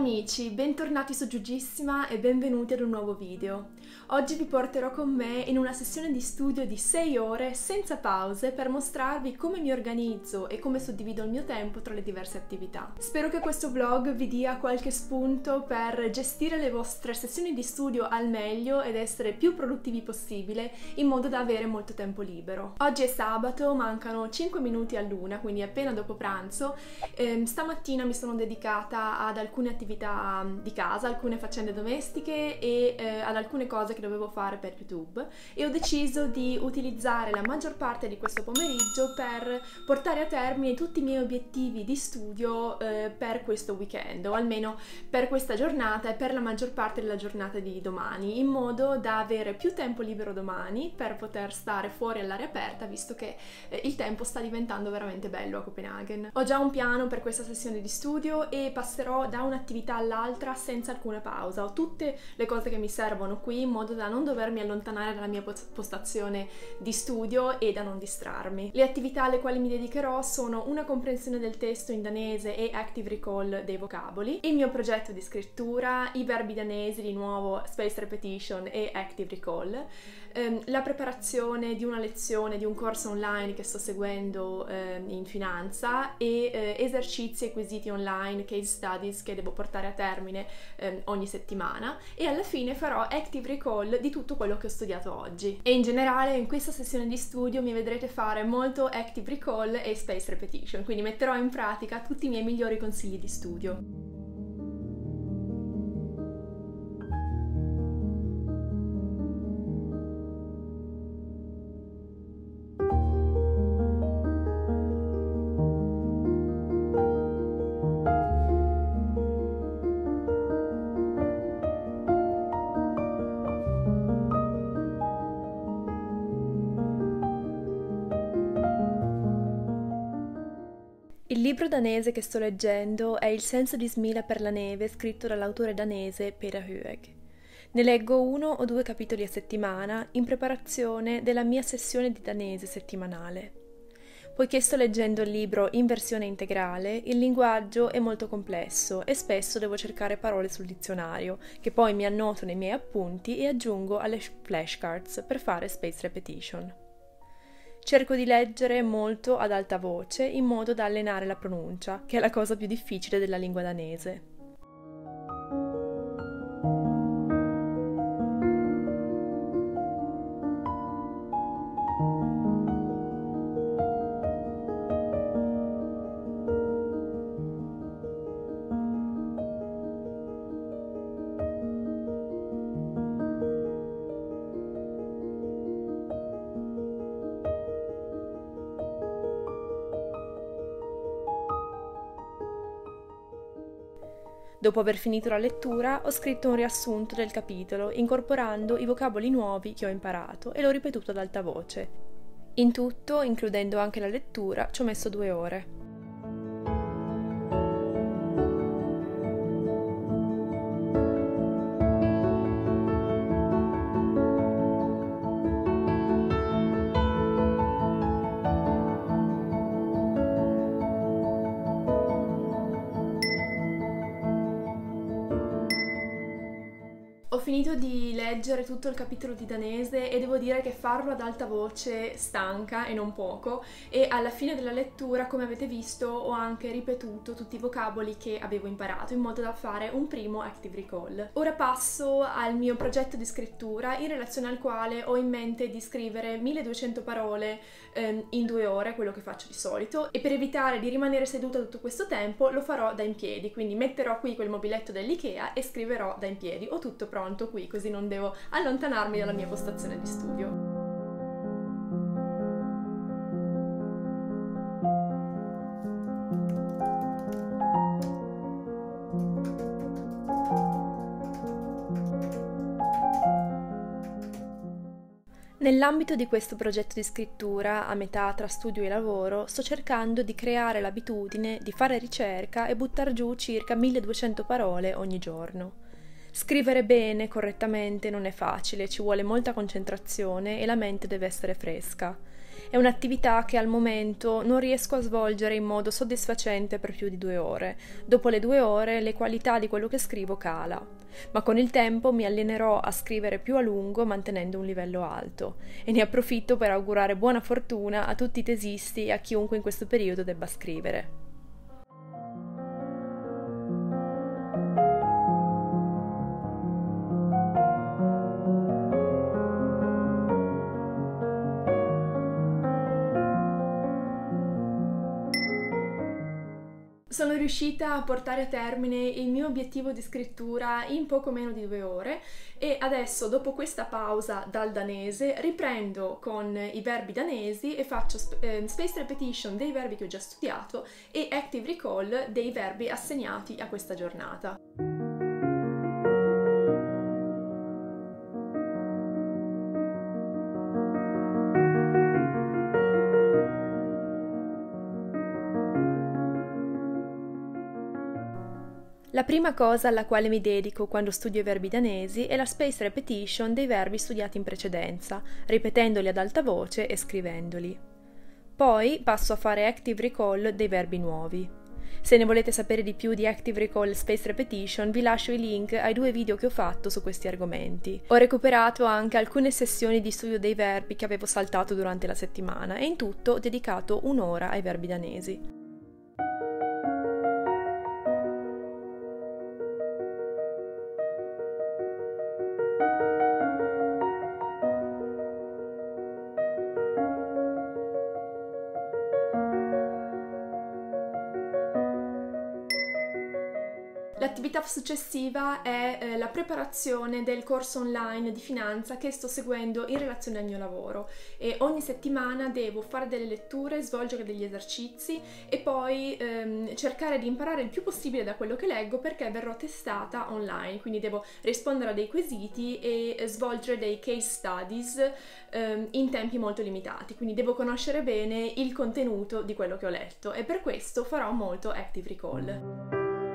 amici, bentornati su Giugissima e benvenuti ad un nuovo video. Oggi vi porterò con me in una sessione di studio di 6 ore senza pause per mostrarvi come mi organizzo e come suddivido il mio tempo tra le diverse attività. Spero che questo vlog vi dia qualche spunto per gestire le vostre sessioni di studio al meglio ed essere più produttivi possibile in modo da avere molto tempo libero. Oggi è sabato, mancano 5 minuti all'1, quindi appena dopo pranzo. Stamattina mi sono dedicata ad alcune attività di casa, alcune faccende domestiche e ad alcune cose che dovevo fare per YouTube e ho deciso di utilizzare la maggior parte di questo pomeriggio per portare a termine tutti i miei obiettivi di studio per questo weekend, o almeno per questa giornata e per la maggior parte della giornata di domani, in modo da avere più tempo libero domani per poter stare fuori all'aria aperta, visto che il tempo sta diventando veramente bello a Copenaghen. Ho già un piano per questa sessione di studio e passerò da un'attività all'altra senza alcuna pausa. Ho tutte le cose che mi servono qui in modo da non dovermi allontanare dalla mia postazione di studio e da non distrarmi. Le attività alle quali mi dedicherò sono una comprensione del testo in danese e active recall dei vocaboli, il mio progetto di scrittura, i verbi danesi, di nuovo space repetition e active recall, la preparazione di una lezione di un corso online che sto seguendo in finanza e esercizi e quesiti online, case studies che devo portare a termine ogni settimana, e alla fine farò active recall di tutto quello che ho studiato oggi. E in generale in questa sessione di studio mi vedrete fare molto active recall e space repetition, quindi metterò in pratica tutti i miei migliori consigli di studio. Il libro danese che sto leggendo è Il senso di Smila per la neve, scritto dall'autore danese Peter Høeg. Ne leggo 1 o 2 capitoli a settimana in preparazione della mia sessione di danese settimanale. Poiché sto leggendo il libro in versione integrale, il linguaggio è molto complesso e spesso devo cercare parole sul dizionario, che poi mi annoto nei miei appunti e aggiungo alle flashcards per fare space repetition. Cerco di leggere molto ad alta voce in modo da allenare la pronuncia, che è la cosa più difficile della lingua danese. Dopo aver finito la lettura, ho scritto un riassunto del capitolo, incorporando i vocaboli nuovi che ho imparato e l'ho ripetuto ad alta voce. In tutto, includendo anche la lettura, ci ho messo 2 ore. Ho finito di leggere tutto il capitolo di danese e devo dire che farlo ad alta voce stanca e non poco, e alla fine della lettura, come avete visto, ho anche ripetuto tutti i vocaboli che avevo imparato in modo da fare un primo active recall. Ora passo al mio progetto di scrittura, in relazione al quale ho in mente di scrivere 1200 parole in 2 ore, quello che faccio di solito, e per evitare di rimanere seduta tutto questo tempo lo farò da in piedi, quindi metterò qui quel mobiletto dell'IKEA e scriverò da in piedi. Ho tutto pronto qui, così non devo allontanarmi dalla mia postazione di studio. Nell'ambito di questo progetto di scrittura, a metà tra studio e lavoro, sto cercando di creare l'abitudine di fare ricerca e buttar giù circa 1200 parole ogni giorno. Scrivere bene, correttamente, non è facile, ci vuole molta concentrazione e la mente deve essere fresca. È un'attività che al momento non riesco a svolgere in modo soddisfacente per più di 2 ore. Dopo le 2 ore la qualità di quello che scrivo cala, ma con il tempo mi allenerò a scrivere più a lungo mantenendo un livello alto e ne approfitto per augurare buona fortuna a tutti i tesisti e a chiunque in questo periodo debba scrivere. Sono riuscita a portare a termine il mio obiettivo di scrittura in poco meno di 2 ore e adesso, dopo questa pausa dal danese, riprendo con i verbi danesi e faccio space repetition dei verbi che ho già studiato e active recall dei verbi assegnati a questa giornata. La prima cosa alla quale mi dedico quando studio i verbi danesi è la space repetition dei verbi studiati in precedenza, ripetendoli ad alta voce e scrivendoli. Poi passo a fare active recall dei verbi nuovi. Se ne volete sapere di più di active recall e space repetition, vi lascio i link ai 2 video che ho fatto su questi argomenti. Ho recuperato anche alcune sessioni di studio dei verbi che avevo saltato durante la settimana e in tutto ho dedicato 1 ora ai verbi danesi. L'attività successiva è la preparazione del corso online di finanza che sto seguendo in relazione al mio lavoro e ogni settimana devo fare delle letture, svolgere degli esercizi e poi cercare di imparare il più possibile da quello che leggo perché verrò testata online, quindi devo rispondere a dei quesiti e svolgere dei case studies in tempi molto limitati, quindi devo conoscere bene il contenuto di quello che ho letto e per questo farò molto active recall.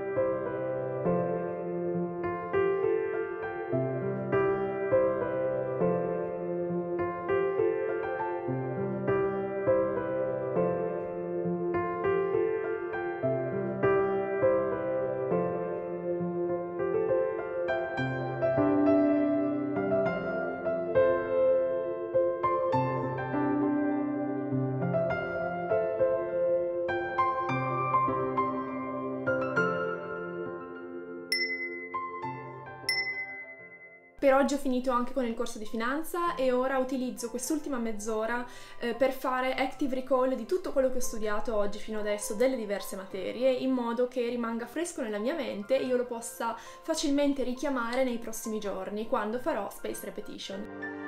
Per oggi ho finito anche con il corso di finanza e ora utilizzo quest'ultima mezz'ora per fare active recall di tutto quello che ho studiato oggi fino adesso delle diverse materie in modo che rimanga fresco nella mia mente e io lo possa facilmente richiamare nei prossimi giorni quando farò space repetition.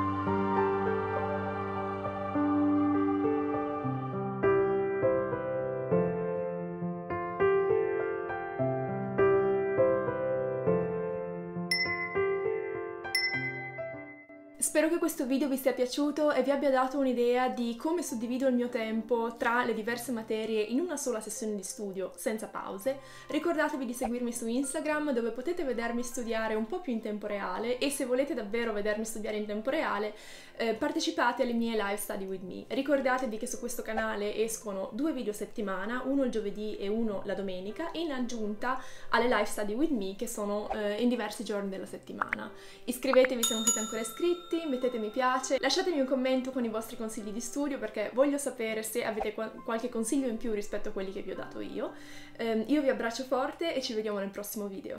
Spero che questo video vi sia piaciuto e vi abbia dato un'idea di come suddivido il mio tempo tra le diverse materie in una sola sessione di studio, senza pause. Ricordatevi di seguirmi su Instagram dove potete vedermi studiare un po' più in tempo reale e se volete davvero vedermi studiare in tempo reale partecipate alle mie live study with me. Ricordatevi che su questo canale escono 2 video a settimana, uno il giovedì e uno la domenica, in aggiunta alle live study with me che sono in diversi giorni della settimana. Iscrivetevi se non siete ancora iscritti, mettete mi piace, lasciatemi un commento con i vostri consigli di studio perché voglio sapere se avete qualche consiglio in più rispetto a quelli che vi ho dato io. Io vi abbraccio forte e ci vediamo nel prossimo video.